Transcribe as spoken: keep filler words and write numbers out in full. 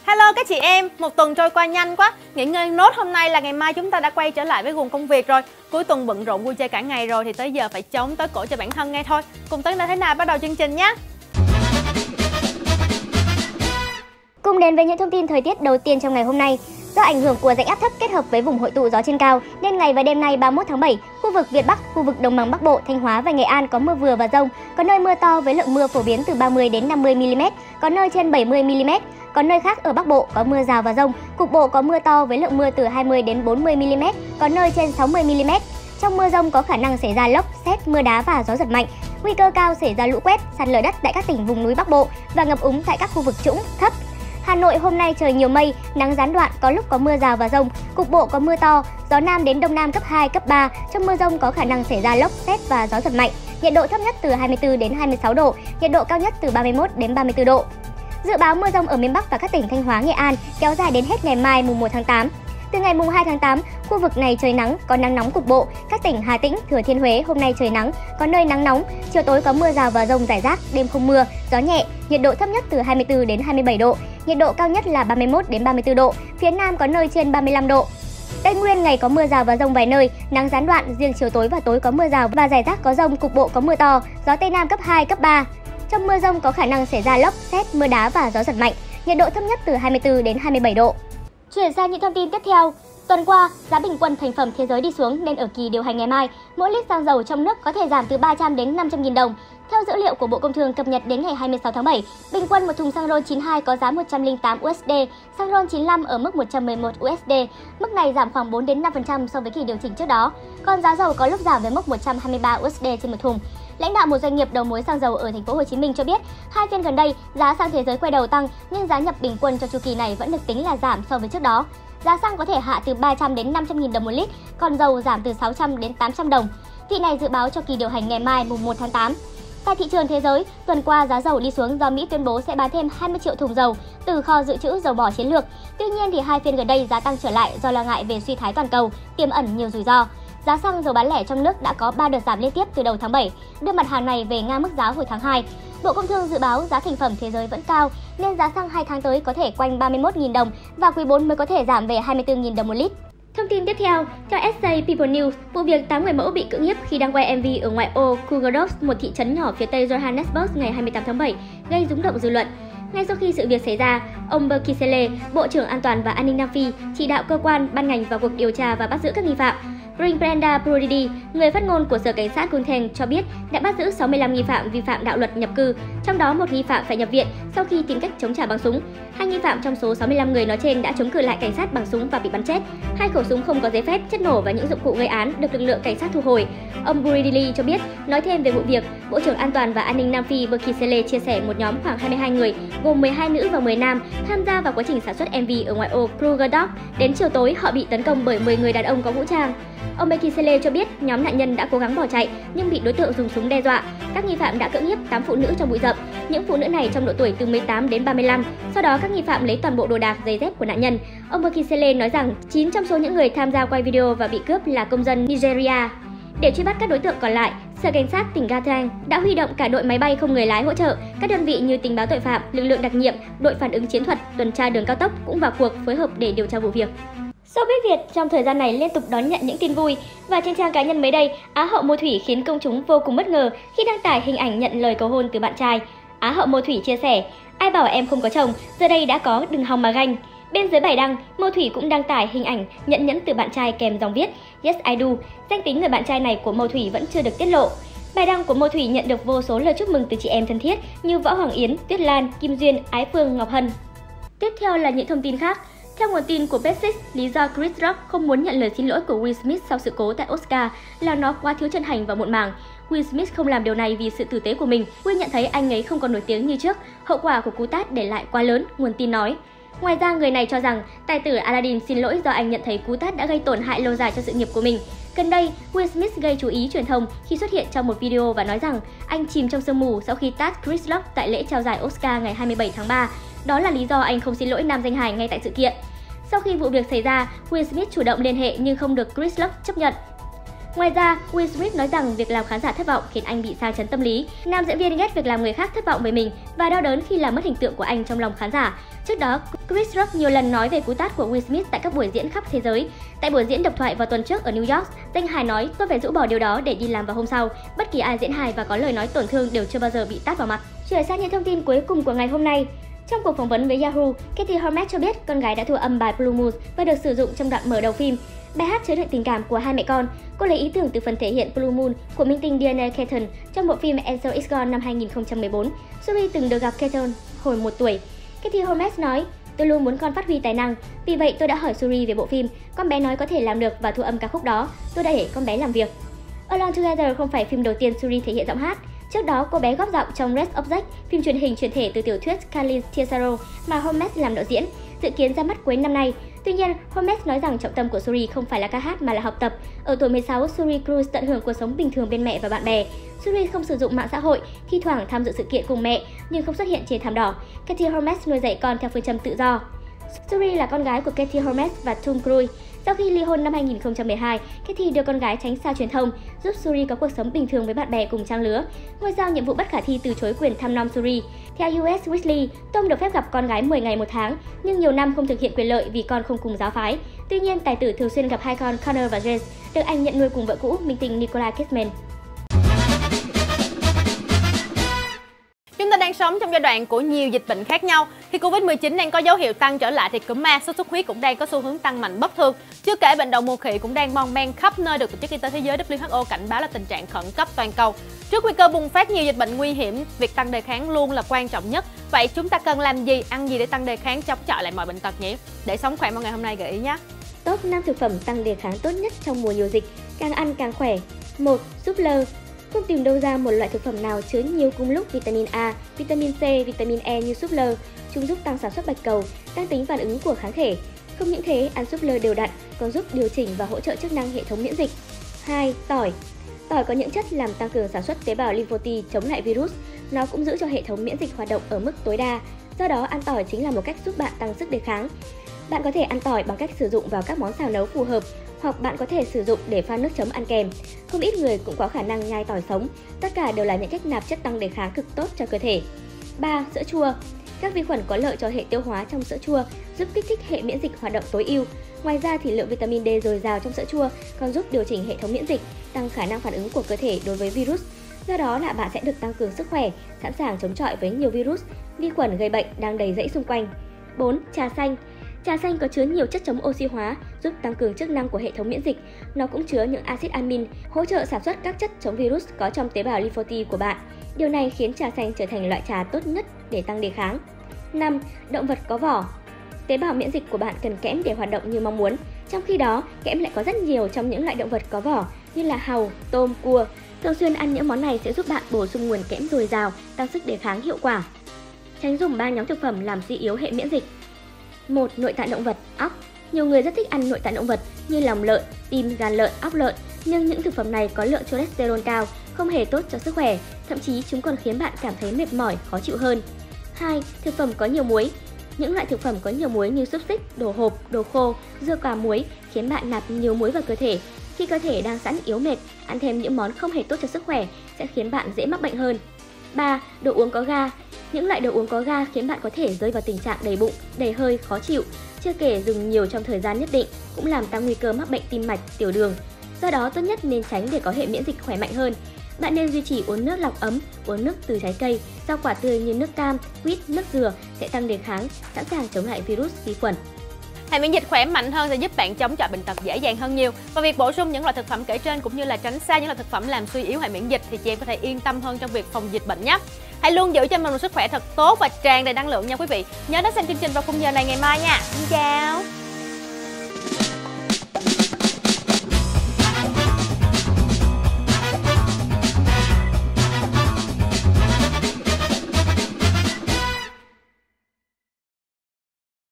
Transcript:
Hello các chị em, một tuần trôi qua nhanh quá. Nghỉ ngơi nốt hôm nay là ngày mai chúng ta đã quay trở lại với guồng công việc rồi. Cuối tuần bận rộn vui chơi cả ngày rồi thì tới giờ phải chống tới cổ cho bản thân ngay thôi. Cùng Tấn đã thế nào bắt đầu chương trình nhé. Cùng đến với những thông tin thời tiết đầu tiên trong ngày hôm nay. Do ảnh hưởng của rãnh áp thấp kết hợp với vùng hội tụ gió trên cao, nên ngày và đêm nay ba mươi mốt tháng bảy, khu vực Việt Bắc, khu vực Đồng bằng Bắc Bộ, Thanh Hóa và Nghệ An có mưa vừa và dông, có nơi mưa to với lượng mưa phổ biến từ ba mươi đến năm mươi mi-li-mét, có nơi trên bảy mươi mi-li-mét. Có nơi khác ở Bắc Bộ có mưa rào và dông, cục bộ có mưa to với lượng mưa từ hai mươi đến bốn mươi mi-li-mét, có nơi trên sáu mươi mi-li-mét. Trong mưa dông có khả năng xảy ra lốc, sét, mưa đá và gió giật mạnh. Nguy cơ cao xảy ra lũ quét, sạt lở đất tại các tỉnh vùng núi Bắc Bộ và ngập úng tại các khu vực trũng, thấp. Hà Nội hôm nay trời nhiều mây, nắng gián đoạn, có lúc có mưa rào và dông, cục bộ có mưa to, gió nam đến đông nam cấp hai, cấp ba. Trong mưa dông có khả năng xảy ra lốc, sét và gió giật mạnh. Nhiệt độ thấp nhất từ hai mươi tư đến hai mươi sáu độ, nhiệt độ cao nhất từ ba mươi mốt đến ba mươi tư độ. Dự báo mưa dông ở miền Bắc và các tỉnh Thanh Hóa, Nghệ An kéo dài đến hết ngày mai mùng một tháng tám. Từ ngày mùng hai tháng tám, khu vực này trời nắng, có nắng nóng cục bộ. Các tỉnh Hà Tĩnh, Thừa Thiên Huế hôm nay trời nắng, có nơi nắng nóng, chiều tối có mưa rào và dông rải rác, đêm không mưa, gió nhẹ, nhiệt độ thấp nhất từ hai mươi tư đến hai mươi bảy độ, nhiệt độ cao nhất là ba mươi mốt đến ba mươi tư độ, phía Nam có nơi trên ba mươi lăm độ. Tây Nguyên ngày có mưa rào và dông vài nơi, nắng gián đoạn, riêng chiều tối và tối có mưa rào và rải rác có dông, cục bộ có mưa to, gió Tây Nam cấp hai, cấp ba. Trong mưa dông có khả năng xảy ra lốc, sét, mưa đá và gió giật mạnh, nhiệt độ thấp nhất từ hai mươi tư đến hai mươi bảy độ. Chuyển sang những thông tin tiếp theo. Tuần qua, giá bình quân thành phẩm thế giới đi xuống nên ở kỳ điều hành ngày mai, mỗi lít xăng dầu trong nước có thể giảm từ ba trăm đến năm trăm nghìn đồng. Theo dữ liệu của Bộ Công Thương cập nhật đến ngày hai mươi sáu tháng bảy, bình quân một thùng xăng RON chín mươi hai có giá một trăm lẻ tám USD, xăng RON chín mươi lăm ở mức một trăm mười một USD. Mức này giảm khoảng bốn đến năm phần trăm so với kỳ điều chỉnh trước đó. Còn giá dầu có lúc giảm về mức một trăm hai mươi ba USD trên một thùng. Lãnh đạo một doanh nghiệp đầu mối xăng dầu ở thành phố Hồ Chí Minh cho biết, hai phiên gần đây, giá xăng thế giới quay đầu tăng, nhưng giá nhập bình quân cho chu kỳ này vẫn được tính là giảm so với trước đó. Giá xăng có thể hạ từ ba trăm đến năm trăm nghìn đồng một lít, còn dầu giảm từ sáu trăm đến tám trăm đồng. Vị này dự báo cho kỳ điều hành ngày mai mùng một tháng tám. Tại thị trường thế giới, tuần qua giá dầu đi xuống do Mỹ tuyên bố sẽ bán thêm hai mươi triệu thùng dầu từ kho dự trữ dầu mỏ chiến lược. Tuy nhiên thì hai phiên gần đây giá tăng trở lại do lo ngại về suy thoái toàn cầu, tiềm ẩn nhiều rủi ro. Giá xăng dầu bán lẻ trong nước đã có ba đợt giảm liên tiếp từ đầu tháng bảy, đưa mặt hàng này về ngang mức giá hồi tháng hai. Bộ Công Thương dự báo giá thành phẩm thế giới vẫn cao nên giá xăng hai tháng tới có thể quanh ba mươi mốt nghìn đồng và quý bốn mới có thể giảm về hai mươi tư nghìn đồng một lít. Thông tin tiếp theo, theo ét a People News, vụ việc tám người mẫu bị cưỡng hiếp khi đang quay em vê ở ngoại ô Krugersdorp, một thị trấn nhỏ phía tây Johannesburg ngày hai mươi tám tháng bảy, gây rúng động dư luận. Ngay sau khi sự việc xảy ra, ông Bekisele, Bộ trưởng An toàn và An ninh Nam Phi, chỉ đạo cơ quan, ban ngành vào cuộc điều tra và bắt giữ các nghi phạm. Brenda Prodidi, người phát ngôn của Sở Cảnh sát Gauteng cho biết đã bắt giữ sáu mươi lăm nghi phạm vi phạm đạo luật nhập cư, trong đó một nghi phạm phải nhập viện sau khi tìm cách chống trả bằng súng. Hai nghi phạm trong số sáu mươi lăm người nói trên đã chống cự lại cảnh sát bằng súng và bị bắn chết. Hai khẩu súng không có giấy phép, chất nổ và những dụng cụ gây án được lực lượng cảnh sát thu hồi. Ông Prodidi cho biết, nói thêm về vụ việc, Bộ trưởng An toàn và An ninh Nam Phi Bekisele chia sẻ một nhóm khoảng hai mươi hai người, gồm mười hai nữ và mười nam, tham gia vào quá trình sản xuất em vê ở ngoại ô Krugersdorp. Đến chiều tối, họ bị tấn công bởi mười người đàn ông có vũ trang. Ông Bekisele cho biết nhóm nạn nhân đã cố gắng bỏ chạy nhưng bị đối tượng dùng súng đe dọa. Các nghi phạm đã cưỡng hiếp tám phụ nữ trong bụi rậm. Những phụ nữ này trong độ tuổi từ mười tám đến ba mươi lăm. Sau đó các nghi phạm lấy toàn bộ đồ đạc, giày dép của nạn nhân. Ông Bekisele nói rằng chín trong số những người tham gia quay video và bị cướp là công dân Nigeria. Để truy bắt các đối tượng còn lại, Sở Cảnh sát tỉnh Gauteng đã huy động cả đội máy bay không người lái hỗ trợ. Các đơn vị như tình báo tội phạm, lực lượng đặc nhiệm, đội phản ứng chiến thuật, tuần tra đường cao tốc cũng vào cuộc phối hợp để điều tra vụ việc. Showbiz Việt trong thời gian này liên tục đón nhận những tin vui và trên trang cá nhân mới đây, Á hậu Mô Thủy khiến công chúng vô cùng bất ngờ khi đăng tải hình ảnh nhận lời cầu hôn từ bạn trai. Á hậu Mô Thủy chia sẻ, ai bảo em không có chồng, giờ đây đã có, đừng hòng mà ganh. Bên dưới bài đăng, Mô Thủy cũng đăng tải hình ảnh nhận nhẫn từ bạn trai kèm dòng viết Yes I do. Danh tính người bạn trai này của Mô Thủy vẫn chưa được tiết lộ. Bài đăng của Mô Thủy nhận được vô số lời chúc mừng từ chị em thân thiết như Võ Hoàng Yến, Tuyết Lan, Kim Duyên, Ái Phương, Ngọc Hân. Tiếp theo là những thông tin khác. Theo nguồn tin của Page Six, lý do Chris Rock không muốn nhận lời xin lỗi của Will Smith sau sự cố tại Oscar là nó quá thiếu chân thành và muộn màng. Will Smith không làm điều này vì sự tử tế của mình. Will nhận thấy anh ấy không còn nổi tiếng như trước, hậu quả của cú tát để lại quá lớn, nguồn tin nói. Ngoài ra, người này cho rằng tài tử Aladdin xin lỗi do anh nhận thấy cú tát đã gây tổn hại lâu dài cho sự nghiệp của mình. Gần đây, Will Smith gây chú ý truyền thông khi xuất hiện trong một video và nói rằng anh chìm trong sương mù sau khi tát Chris Rock tại lễ trao giải Oscar ngày hai mươi bảy tháng ba. Đó là lý do anh không xin lỗi nam danh hài ngay tại sự kiện. Sau khi vụ việc xảy ra, Will Smith chủ động liên hệ nhưng không được Chris Rock chấp nhận. Ngoài ra, Will Smith nói rằng việc làm khán giả thất vọng khiến anh bị sa chấn tâm lý. Nam diễn viên ghét việc làm người khác thất vọng về mình và đau đớn khi làm mất hình tượng của anh trong lòng khán giả. Trước đó, Chris Rock nhiều lần nói về cú tát của Will Smith tại các buổi diễn khắp thế giới. Tại buổi diễn độc thoại vào tuần trước ở New York, danh hài nói: "Tôi phải rũ bỏ điều đó để đi làm vào hôm sau. Bất kỳ ai diễn hài và có lời nói tổn thương đều chưa bao giờ bị tát vào mặt." Chuyển sang những thông tin cuối cùng của ngày hôm nay. Trong cuộc phỏng vấn với Yahoo, Katie Holmes cho biết con gái đã thu âm bài Blue Moon và được sử dụng trong đoạn mở đầu phim. Bài hát chứa đựng tình cảm của hai mẹ con. Cô lấy ý tưởng từ phần thể hiện Blue Moon của minh tinh Diane Keaton trong bộ phim And So It's Gone năm hai nghìn không trăm mười bốn. Suri từng được gặp Keaton hồi một tuổi. Katie Holmes nói: "Tôi luôn muốn con phát huy tài năng, vì vậy tôi đã hỏi Suri về bộ phim. Con bé nói có thể làm được và thu âm ca khúc đó. Tôi đã để con bé làm việc." Alone Together không phải phim đầu tiên Suri thể hiện giọng hát. Trước đó, cô bé góp giọng trong Red Object, phim truyền hình chuyển thể từ tiểu thuyết Kathleen Tiesaro mà Holmes làm đạo diễn, dự kiến ra mắt cuối năm nay. Tuy nhiên, Holmes nói rằng trọng tâm của Suri không phải là ca hát mà là học tập. Ở tuổi mười sáu, Suri Cruise tận hưởng cuộc sống bình thường bên mẹ và bạn bè. Suri không sử dụng mạng xã hội, thi thoảng tham dự sự kiện cùng mẹ nhưng không xuất hiện trên thảm đỏ. Katie Holmes nuôi dạy con theo phương châm tự do. Suri là con gái của Katie Holmes và Tom Cruise. Sau khi ly hôn năm hai nghìn không trăm mười hai, Katie đưa con gái tránh xa truyền thông, giúp Suri có cuộc sống bình thường với bạn bè cùng trang lứa. Ngôi sao nhiệm vụ bất khả thi từ chối quyền thăm nom Suri. Theo u ét Weekly, Tom được phép gặp con gái mười ngày một tháng, nhưng nhiều năm không thực hiện quyền lợi vì con không cùng giáo phái. Tuy nhiên, tài tử thường xuyên gặp hai con Connor và Jace, được anh nhận nuôi cùng vợ cũ, minh tinh Nicole Kidman. Chúng ta đang sống trong giai đoạn của nhiều dịch bệnh khác nhau. Khi Covid mười chín đang có dấu hiệu tăng trở lại thì cúm A, sốt xuất huyết cũng đang có xu hướng tăng mạnh bất thường. Chưa kể bệnh đậu mùa khỉ cũng đang mon men khắp nơi, được Tổ chức Y tế Thế giới W H O cảnh báo là tình trạng khẩn cấp toàn cầu. Trước nguy cơ bùng phát nhiều dịch bệnh nguy hiểm, việc tăng đề kháng luôn là quan trọng nhất. Vậy chúng ta cần làm gì, ăn gì để tăng đề kháng chống chọi lại mọi bệnh tật nhỉ? Để sống khỏe mọi ngày hôm nay gợi ý nhé. Top năm thực phẩm tăng đề kháng tốt nhất trong mùa nhiều dịch, càng ăn càng khỏe. một. Súp lơ. Không tìm đâu ra một loại thực phẩm nào chứa nhiều cùng lúc vitamin A, vitamin C, vitamin E như súp lơ. Chúng giúp tăng sản xuất bạch cầu, tăng tính phản ứng của kháng thể. Không những thế, ăn súp lơ đều đặn còn giúp điều chỉnh và hỗ trợ chức năng hệ thống miễn dịch. hai. Tỏi. Tỏi có những chất làm tăng cường sản xuất tế bào lympho T chống lại virus. Nó cũng giữ cho hệ thống miễn dịch hoạt động ở mức tối đa. Do đó, ăn tỏi chính là một cách giúp bạn tăng sức đề kháng. Bạn có thể ăn tỏi bằng cách sử dụng vào các món xào nấu phù hợp, hoặc bạn có thể sử dụng để pha nước chấm ăn kèm. Không ít người cũng có khả năng nhai tỏi sống. Tất cả đều là những cách nạp chất tăng đề kháng cực tốt cho cơ thể. ba. Sữa chua. Các vi khuẩn có lợi cho hệ tiêu hóa trong sữa chua, giúp kích thích hệ miễn dịch hoạt động tối ưu. Ngoài ra thì lượng vitamin D dồi dào trong sữa chua còn giúp điều chỉnh hệ thống miễn dịch, tăng khả năng phản ứng của cơ thể đối với virus. Do đó là bạn sẽ được tăng cường sức khỏe, sẵn sàng chống chọi với nhiều virus, vi khuẩn gây bệnh đang đầy rẫy xung quanh. bốn. Trà xanh. Trà xanh có chứa nhiều chất chống oxy hóa, giúp tăng cường chức năng của hệ thống miễn dịch. Nó cũng chứa những axit amin, hỗ trợ sản xuất các chất chống virus có trong tế bào lympho T của bạn. Điều này khiến trà xanh trở thành loại trà tốt nhất để tăng đề kháng. năm. Động vật có vỏ. Tế bào miễn dịch của bạn cần kẽm để hoạt động như mong muốn. Trong khi đó, kẽm lại có rất nhiều trong những loại động vật có vỏ như là hàu, tôm, cua. Thường xuyên ăn những món này sẽ giúp bạn bổ sung nguồn kẽm dồi dào, tăng sức đề kháng hiệu quả. Tránh dùng ba nhóm thực phẩm làm suy yếu hệ miễn dịch. một. Nội tạng động vật, óc. Nhiều người rất thích ăn nội tạng động vật như lòng lợn, tim, gan lợn, óc lợn, nhưng những thực phẩm này có lượng cholesterol cao, không hề tốt cho sức khỏe, thậm chí chúng còn khiến bạn cảm thấy mệt mỏi, khó chịu hơn. hai. Thực phẩm có nhiều muối. Những loại thực phẩm có nhiều muối như xúc xích, đồ hộp, đồ khô, dưa cà muối khiến bạn nạp nhiều muối vào cơ thể. Khi cơ thể đang sẵn yếu mệt, ăn thêm những món không hề tốt cho sức khỏe sẽ khiến bạn dễ mắc bệnh hơn. ba. Đồ uống có ga. Những loại đồ uống có ga khiến bạn có thể rơi vào tình trạng đầy bụng, đầy hơi, khó chịu. Chưa kể dùng nhiều trong thời gian nhất định cũng làm tăng nguy cơ mắc bệnh tim mạch, tiểu đường. Do đó tốt nhất nên tránh để có hệ miễn dịch khỏe mạnh hơn. Bạn nên duy trì uống nước lọc ấm, uống nước từ trái cây, rau quả tươi như nước cam, quýt, nước dừa sẽ tăng đề kháng, sẵn sàng chống lại virus, vi khuẩn. Hệ miễn dịch khỏe mạnh hơn sẽ giúp bạn chống chọi bệnh tật dễ dàng hơn nhiều. Và việc bổ sung những loại thực phẩm kể trên cũng như là tránh xa những loại thực phẩm làm suy yếu hệ miễn dịch thì chị em có thể yên tâm hơn trong việc phòng dịch bệnh nhé. Hãy luôn giữ cho mình một sức khỏe thật tốt và tràn đầy năng lượng nha quý vị. Nhớ đến xem chương trình vào khung giờ này ngày mai nha. Xin chào.